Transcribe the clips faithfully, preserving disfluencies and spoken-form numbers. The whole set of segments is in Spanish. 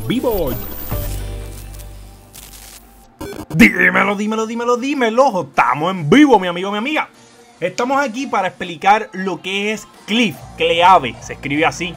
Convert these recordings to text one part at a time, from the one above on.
vivo. Dímelo, dímelo, dímelo, dímelo. Estamos en vivo, mi amigo, mi amiga. Estamos aquí para explicar lo que es Cliff Cleave. Se escribe así.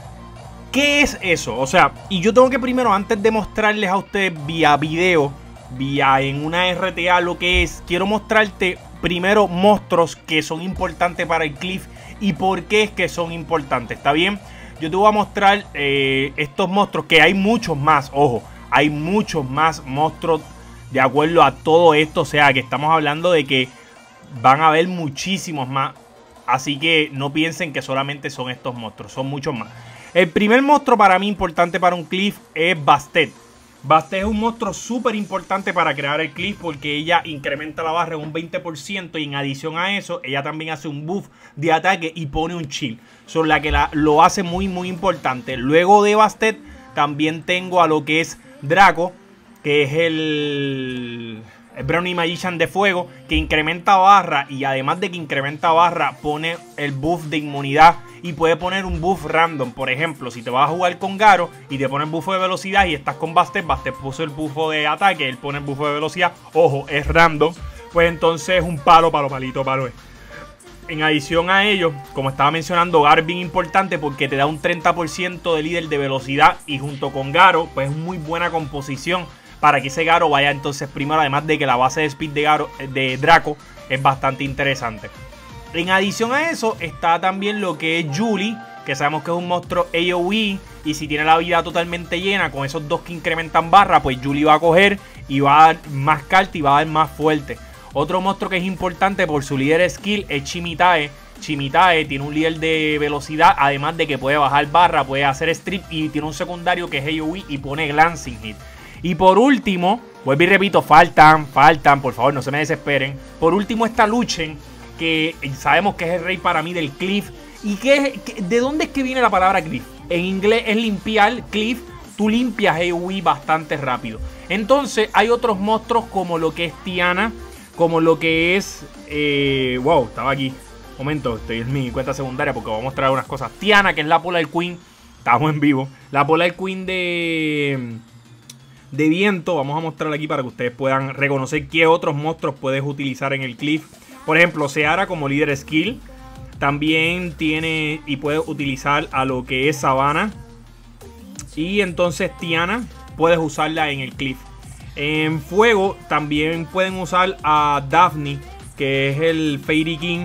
¿Qué es eso? O sea, y yo tengo que primero, antes de mostrarles a ustedes vía video, vía en una R T A lo que es, quiero mostrarte primero monstruos que son importantes para el Cliff y por qué es que son importantes. ¿Está bien? Yo te voy a mostrar eh, estos monstruos, que hay muchos más, ojo, hay muchos más monstruos de acuerdo a todo esto. O sea, que estamos hablando de que van a haber muchísimos más. Así que no piensen que solamente son estos monstruos, son muchos más. El primer monstruo para mí importante para un Cliff es Bastet. Bastet es un monstruo súper importante para crear el Cliff porque ella incrementa la barra en un veinte por ciento y en adición a eso, ella también hace un buff de ataque y pone un chill. Son la que la, lo hace muy muy importante. Luego de Bastet también tengo a lo que es Draco, que es el, el Brownie Magician de fuego, que incrementa barra y además de que incrementa barra, pone el buff de inmunidad y puede poner un buff random. Por ejemplo, si te vas a jugar con Garo y te pone el buffo de velocidad y estás con Bastet, Bastet puso el buffo de ataque, él pone el buffo de velocidad, ojo, es random, pues entonces es un palo, palo, palito, palo es. En adición a ello, como estaba mencionando, Garo es bien importante porque te da un treinta por ciento de líder de velocidad y junto con Garo, pues es muy buena composición para que ese Garo vaya entonces primero, además de que la base de speed de, Garo, de Draco es bastante interesante. En adición a eso está también lo que es Julie, que sabemos que es un monstruo A O E y si tiene la vida totalmente llena con esos dos que incrementan barra, pues Julie va a coger y va a dar más carta y va a dar más fuerte. Otro monstruo que es importante por su líder skill es Chimitae. Chimitae tiene un líder de velocidad, además de que puede bajar barra, puede hacer strip y tiene un secundario que es A O E y pone glancing hit. Y por último, vuelvo y repito, faltan, faltan, por favor no se me desesperen. Por último está Luchen, que sabemos que es el rey para mí del Cliff. ¿Y qué es, de dónde es que viene la palabra Cliff? En inglés es limpiar, Cliff, tú limpias A O E bastante rápido. Entonces hay otros monstruos como lo que es Tiana, como lo que es... Eh, wow, estaba aquí. Momento, estoy en mi cuenta secundaria porque voy a mostrar unas cosas. Tiana, que es la Polar Queen, estamos en vivo. La Polar Queen de... de viento, vamos a mostrar aquí para que ustedes puedan reconocer qué otros monstruos puedes utilizar en el Cliff. Por ejemplo, Seara como líder skill. También tiene y puede utilizar a lo que es Sabana. Y entonces Tiana puedes usarla en el Cliff. En fuego también pueden usar a Daphne, que es el Fairy King.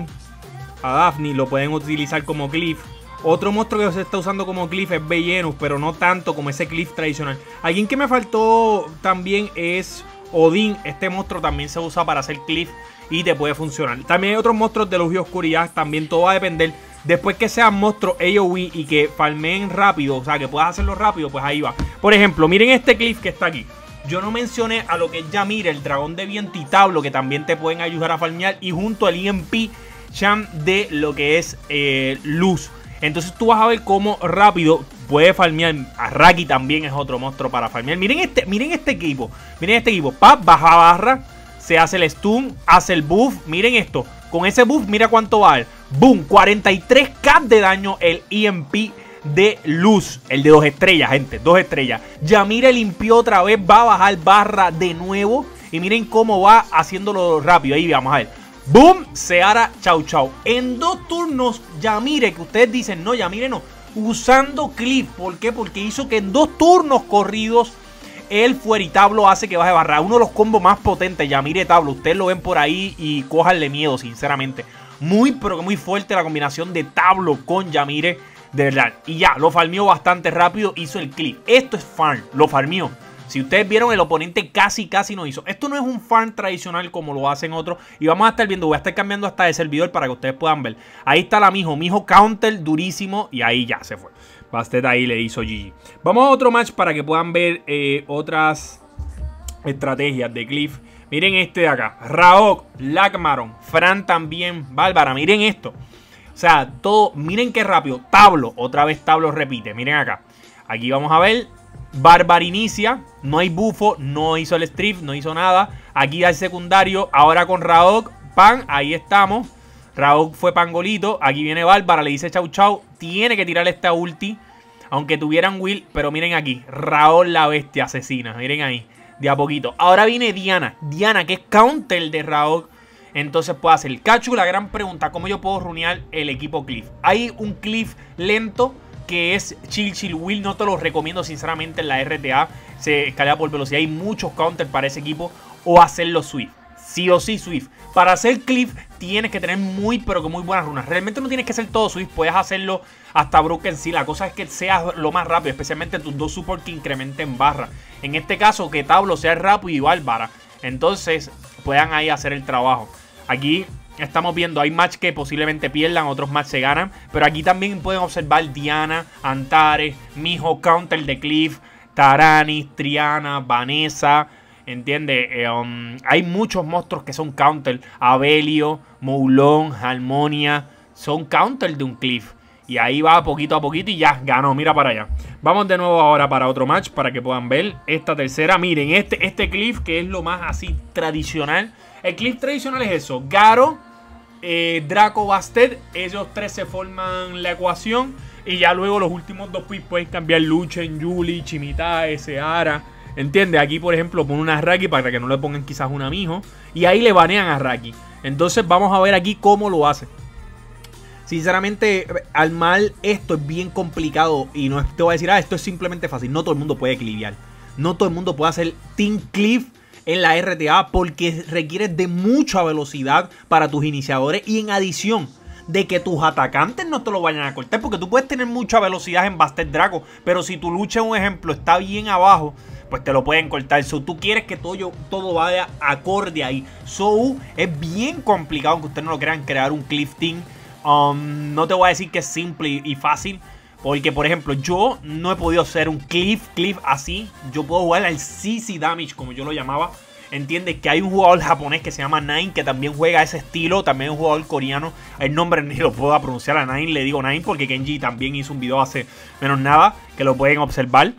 A Daphne lo pueden utilizar como Cliff. Otro monstruo que se está usando como Cliff es Bellenus, pero no tanto como ese Cliff tradicional. Alguien que me faltó también es Odín. Este monstruo también se usa para hacer Cliff y te puede funcionar. También hay otros monstruos de luz y oscuridad. También todo va a depender. Después que sean monstruos A O E y que farmeen rápido, o sea, que puedas hacerlo rápido, pues ahí va. Por ejemplo, miren este Cliff que está aquí. Yo no mencioné a lo que es Yamire, el dragón de viento y Tablo, que también te pueden ayudar a farmear. Y junto al E M P Champ de lo que es eh, luz. Entonces tú vas a ver cómo rápido puede farmear. Araki también es otro monstruo para farmear. Miren este, miren este equipo. Miren este equipo. Pap, baja barra. Se hace el stun. Hace el buff. Miren esto. Con ese buff, mira cuánto va. Boom. cuarenta y tres K de daño el E M P de luz. El de dos estrellas, gente. Dos estrellas. Yamire limpió otra vez. Va a bajar barra de nuevo. Y miren cómo va haciéndolo rápido. Ahí vamos a ver. Boom, Seara, chau chau. En dos turnos, Yamire, que ustedes dicen, no, Yamire no, usando Cliff. ¿Por qué? Porque hizo que en dos turnos corridos el Fueritablo hace que baje barra. Uno de los combos más potentes, Yamire Tablo. Ustedes lo ven por ahí y cójanle miedo, sinceramente. Muy, pero muy fuerte la combinación de Tablo con Yamire, de verdad. Y ya, lo farmeó bastante rápido, hizo el Cliff. Esto es farm, lo farmeó. Si ustedes vieron, el oponente casi, casi no hizo. Esto no es un farm tradicional como lo hacen otros. Y vamos a estar viendo, voy a estar cambiando hasta de servidor para que ustedes puedan ver. Ahí está la Mijo. Mijo counter durísimo. Y ahí ya se fue. Bastet ahí le hizo G G. Vamos a otro match para que puedan ver eh, otras estrategias de Cliff. Miren este de acá. Raok, Lacmaron, Fran también, Bárbara. Miren esto. O sea, todo. Miren qué rápido. Tablo. Otra vez Tablo repite. Miren acá. Aquí vamos a ver. Bárbara inicia, no hay bufo, no hizo el strip, no hizo nada. Aquí hay secundario, ahora con Raok, pan, ahí estamos. Raok fue pangolito, aquí viene Bárbara, le dice chau chau. Tiene que tirar esta ulti Aunque tuvieran Will, pero miren aquí. Raúl la bestia asesina. Miren ahí. De a poquito. Ahora viene Diana. Diana, que es counter de Raúl. Entonces puede hacer Cachu. La gran pregunta, ¿cómo yo puedo runear el equipo Cliff? Hay un Cliff lento que es Chill Chill Will. No te lo recomiendo sinceramente en la R T A. Se escalea por velocidad. Hay muchos counters para ese equipo. O hacerlo Swift. Sí o sí Swift. Para hacer Cliff tienes que tener muy pero que muy buenas runas. Realmente no tienes que hacer todo Swift. Puedes hacerlo hasta Broken sí. La cosa es que seas lo más rápido. Especialmente tus dos support que incrementen barra. En este caso que Tablo sea rápido y Bárbara. Entonces puedan ahí hacer el trabajo. Aquí estamos viendo, hay match que posiblemente pierdan, otros match se ganan. Pero aquí también pueden observar Diana, Antares, Mijo, counter de Cliff, Taranis, Triana, Vanessa. ¿Entiendes? Eh, um, hay muchos monstruos que son counter. Abelio, Moulon, Harmonia. Son counter de un Cliff. Y ahí va poquito a poquito y ya ganó. Mira para allá. Vamos de nuevo ahora para otro match para que puedan ver esta tercera. Miren, este, este Cliff que es lo más así tradicional. El Cliff tradicional es eso. Garo, eh, Draco, Bastet. Ellos tres se forman la ecuación. Y ya luego los últimos dos pues, pueden cambiar Luchen, Yuli, Chimitae, Seara. ¿Entiendes? Aquí, por ejemplo, pone una Raki para que no le pongan quizás una Mijo. Y ahí le banean a Raki. Entonces vamos a ver aquí cómo lo hace. Sinceramente, al mal esto es bien complicado. Y no te voy a decir, ah, esto es simplemente fácil. No todo el mundo puede clivear. No todo el mundo puede hacer Team Cliff en la R T A. Porque requiere de mucha velocidad para tus iniciadores. Y en adición de que tus atacantes no te lo vayan a cortar. Porque tú puedes tener mucha velocidad en Bastet Draco. Pero si tu lucha, un ejemplo, está bien abajo, pues te lo pueden cortar. So, tú quieres que todo, todo vaya acorde ahí. So, es bien complicado, aunque ustedes no lo crean, crear un Cliff Team. Um, no te voy a decir que es simple y, y fácil. Porque, por ejemplo, yo no he podido hacer un Cliff, Cliff así. Yo puedo jugar al C C Damage, como yo lo llamaba. Entiendes que hay un jugador japonés que se llama Nine, que también juega ese estilo. También un jugador coreano. El nombre ni lo puedo pronunciar a Nine, le digo Nine, porque Kenji también hizo un video hace menos nada, que lo pueden observar.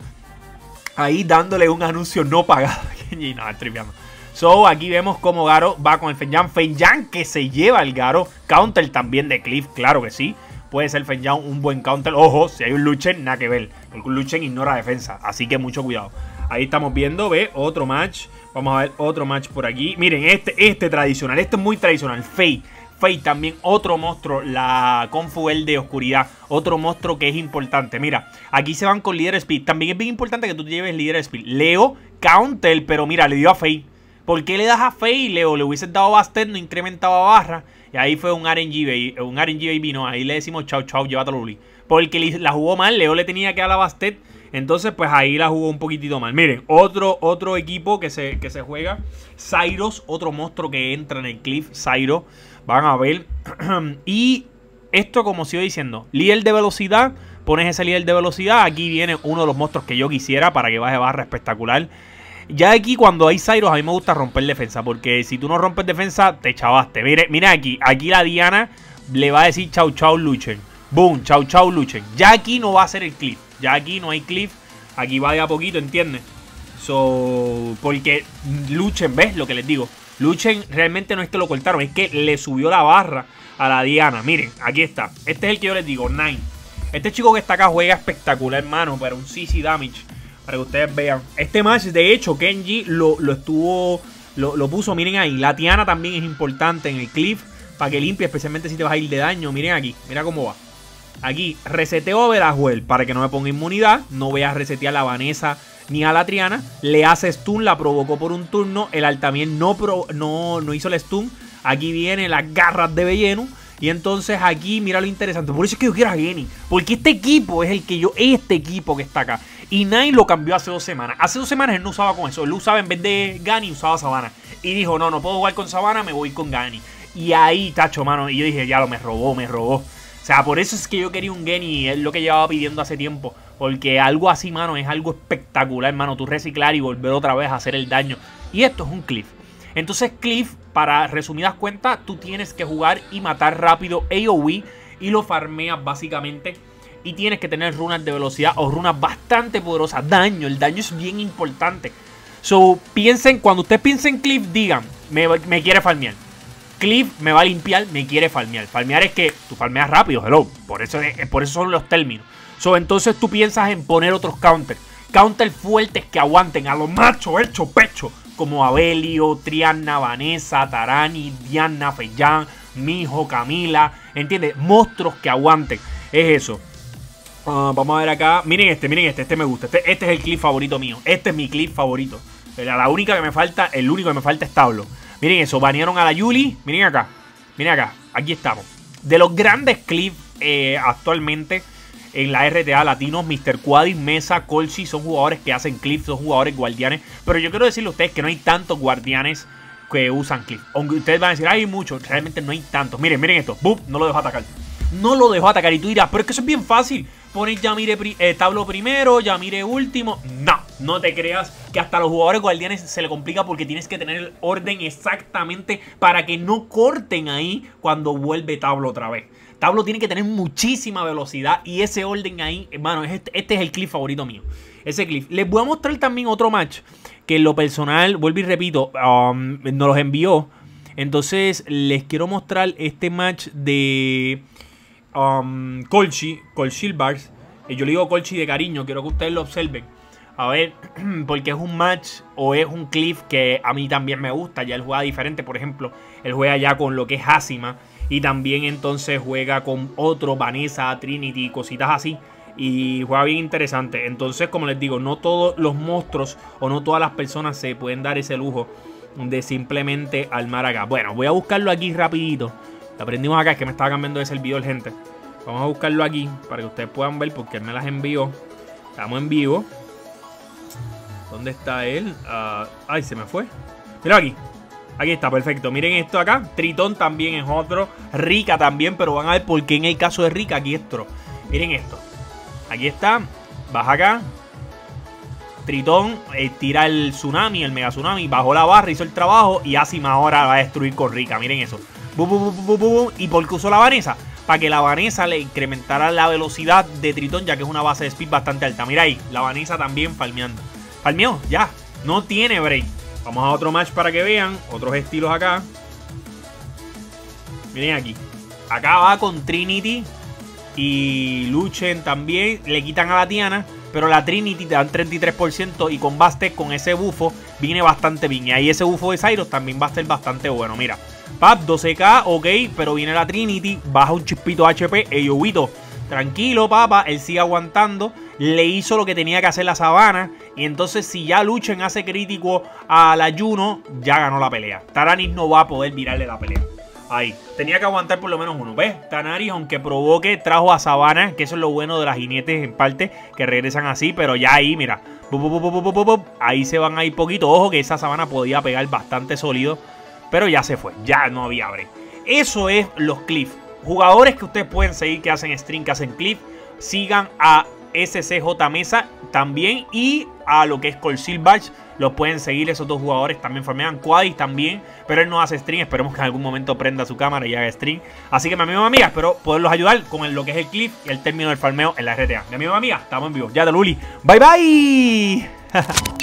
Ahí dándole un anuncio no pagado. Kenji, no, tripeando. So, aquí vemos cómo Garo va con el Fenyan. Fenyan que se lleva el Garo. Counter también de Cliff, claro que sí. Puede ser Fenyan un buen counter. Ojo, si hay un Luchen, nada que ver. Porque un Luchen ignora defensa. Así que mucho cuidado. Ahí estamos viendo, ve, otro match. Vamos a ver otro match por aquí. Miren, este, este tradicional. Este es muy tradicional. Fei. Fei también, otro monstruo. La Kung-Fu de oscuridad. Otro monstruo que es importante. Mira, aquí se van con Líder Speed. También es bien importante que tú te lleves Líder Speed. Leo, counter, pero mira, le dio a Fei. ¿Por qué le das a Fei, Leo? Le hubieses dado Bastet, no incrementaba barra. Y ahí fue un R N G Baby. Un R N G Baby, no. Ahí le decimos chau, chau, llévatelo, Luli. Porque la jugó mal. Leo le tenía que dar a Bastet. Entonces, pues ahí la jugó un poquitito mal. Miren, otro, otro equipo que se, que se juega. Zyros, otro monstruo que entra en el Cliff. Zyros. Van a ver. Y esto, como sigo diciendo, líder de velocidad. Pones ese líder de velocidad. Aquí viene uno de los monstruos que yo quisiera para que baje barra espectacular. Ya aquí cuando hay Zyros a mí me gusta romper defensa. Porque si tú no rompes defensa te chavaste. Mire, mira aquí. Aquí la Diana le va a decir chau chau Luchen. Boom, chau chau Luchen. Ya aquí no va a ser el Cliff. Ya aquí no hay Cliff. Aquí va de a poquito, ¿entiendes? So, porque Luchen, ¿ves lo que les digo? Luchen realmente no es que lo cortaron. Es que le subió la barra a la Diana. Miren, aquí está. Este es el que yo les digo, Nine. Este chico que está acá juega espectacular, hermano. Para un C C Damage. Para que ustedes vean. Este match, de hecho, Kenji lo, lo estuvo... Lo, lo puso, miren ahí. La Tiana también es importante en el Cliff. Para que limpie, especialmente si te vas a ir de daño. Miren aquí. Mira cómo va. Aquí, reseteo a Verajuel para que no me ponga inmunidad. No voy a resetear a la Vanessa ni a la Triana. Le hace stun, la provocó por un turno. El Altamir no, pro, no, no hizo el stun. Aquí vienen las garras de Velleno. Y entonces aquí, mira lo interesante. Por eso es que yo quiero a Geni. Porque este equipo es el que yo... Este equipo que está acá. Y Nine lo cambió hace dos semanas. Hace dos semanas él no usaba con eso. Él usaba en vez de Gani, usaba Sabana. Y dijo, no, no puedo jugar con Sabana, me voy con Gani. Y ahí, tacho, mano. Y yo dije, ya lo me robó, me robó. O sea, por eso es que yo quería un Geni. Es lo que llevaba pidiendo hace tiempo. Porque algo así, mano, es algo espectacular, mano. Tú reciclar y volver otra vez a hacer el daño. Y esto es un Cliff. Entonces Cliff, para resumidas cuentas, tú tienes que jugar y matar rápido A O E. Y lo farmeas básicamente. Y tienes que tener runas de velocidad o runas bastante poderosas. Daño, el daño es bien importante. So, piensen, cuando ustedes piensen en Cliff, digan, me, me quiere farmear. Cliff me va a limpiar, me quiere farmear. Farmear es que tú farmeas rápido, hello. Por eso, por eso son los términos. So, entonces tú piensas en poner otros counters. Counters fuertes que aguanten a los machos hecho pecho. Como Abelio, Triana, Vanessa, Tarani, Diana, Feyan, Mijo, Camila. ¿Entiendes? Monstruos que aguanten. Es eso. Uh, vamos a ver acá. Miren este, miren este. Este me gusta. Este, este es el clip favorito mío. Este es mi clip favorito. La, la única que me falta, el único que me falta es Tablo. Miren eso. Banearon a la Yuli. Miren acá. Miren acá. Aquí estamos. De los grandes clips eh, actualmente en la R T A latinos, mister Quadis, Mesa, Colchi son jugadores que hacen clips, son jugadores guardianes. Pero yo quiero decirle a ustedes que no hay tantos guardianes que usan clips. Aunque ustedes van a decir, hay muchos, realmente no hay tantos. Miren, miren esto. ¡Bum! No lo dejó atacar. No lo dejó atacar. Y tú dirás, pero es que eso es bien fácil. Pones Yamire eh, Tablo primero, Yamire último. No, no te creas que hasta los jugadores guardianes se le complica porque tienes que tener el orden exactamente para que no corten ahí cuando vuelve Tablo otra vez. Tablo tiene que tener muchísima velocidad y ese orden ahí, hermano, este, este es el clip favorito mío. Ese clip. Les voy a mostrar también otro match que en lo personal, vuelvo y repito, um, nos los envió. Entonces les quiero mostrar este match de um, Colchi, Colchi Bars. Yo le digo Colchi de cariño, quiero que ustedes lo observen. A ver, porque es un match o es un clip que a mí también me gusta. Ya él juega diferente, por ejemplo, él juega ya con lo que es Hasima. Y también entonces juega con otro, Vanessa, Trinity, cositas así. Y juega bien interesante. Entonces, como les digo, no todos los monstruos o no todas las personas se pueden dar ese lujo de simplemente armar acá. Bueno, voy a buscarlo aquí rapidito. Lo aprendimos acá, es que me estaba cambiando de servidor, gente. Vamos a buscarlo aquí para que ustedes puedan ver porque él me las envió. Estamos en vivo. ¿Dónde está él? Uh, ay, se me fue. Mira aquí. Aquí está, perfecto. Miren esto acá. Tritón también es otro. Rika también, pero van a ver por qué en el caso de Rika aquí es otro. Miren esto. Aquí está. Baja acá. Tritón eh, tira el tsunami, el mega tsunami. Bajó la barra, hizo el trabajo. Y Asima ahora va a destruir con Rika. Miren eso. Bu, bu, bu, bu, bu, bu. ¿Y por qué usó la Vanessa? Para que la Vanessa le incrementara la velocidad de Tritón, ya que es una base de speed bastante alta. Mira ahí. La Vanessa también farmeando. Farmeó, ya. No tiene break. Vamos a otro match para que vean. Otros estilos acá. Miren aquí. Acá va con Trinity. Y Luchen también. Le quitan a la Diana. Pero la Trinity te dan treinta y tres por ciento. Y con Bastet, con ese bufo, viene bastante bien. Y ahí ese bufo de Cyrus también va a ser bastante bueno. Mira. Pap, doce K, ok. Pero viene la Trinity. Baja un chispito H P. Eyovito. Tranquilo, papá. Él sigue aguantando. Le hizo lo que tenía que hacer la Sabana. Y entonces si ya Luchen hace crítico a la Juno, ya ganó la pelea. Taranis no va a poder virarle la pelea. Ahí. Tenía que aguantar por lo menos uno. ¿Ves? Tanaris, aunque provoque, trajo a Sabana. Que eso es lo bueno de las jinetes en parte. Que regresan así. Pero ya ahí, mira. Bup, bup, bup, bup, bup, bup. Ahí se van a ir poquito. Ojo que esa Sabana podía pegar bastante sólido. Pero ya se fue. Ya no había break. Eso es los clips. Jugadores que ustedes pueden seguir que hacen stream, que hacen clip. Sigan a S C J Mesa también y a lo que es Colsil Batch. Los pueden seguir, esos dos jugadores también farmean. Quadis también, pero él no hace stream. Esperemos que en algún momento prenda su cámara y haga stream. Así que mi amigo y amiga, espero poderlos ayudar con el, lo que es el clip y el término del farmeo en la R T A. Mi amigo y amiga, estamos en vivo. Ya de Luli. Bye bye.